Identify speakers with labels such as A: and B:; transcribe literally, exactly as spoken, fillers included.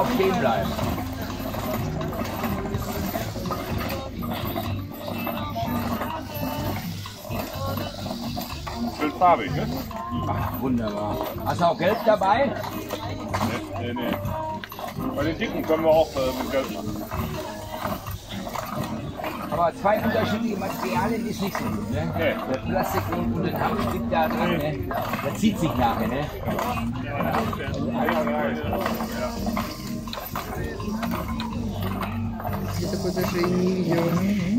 A: Auf stehen bleiben.
B: Schön farbig, ne?
A: Ach, wunderbar. Hast du auch Gelb dabei?
B: Nee, nee, nee. Bei den dicken können wir auch äh, mit Gelb machen.
A: Aber zwei unterschiedliche Materialien ist nicht so gut, ne?
B: Nee.
A: Der Plastik und, und den Hammerstück da dran, ne? Der zieht sich nachher, ne?
C: Я такой даже и не видела.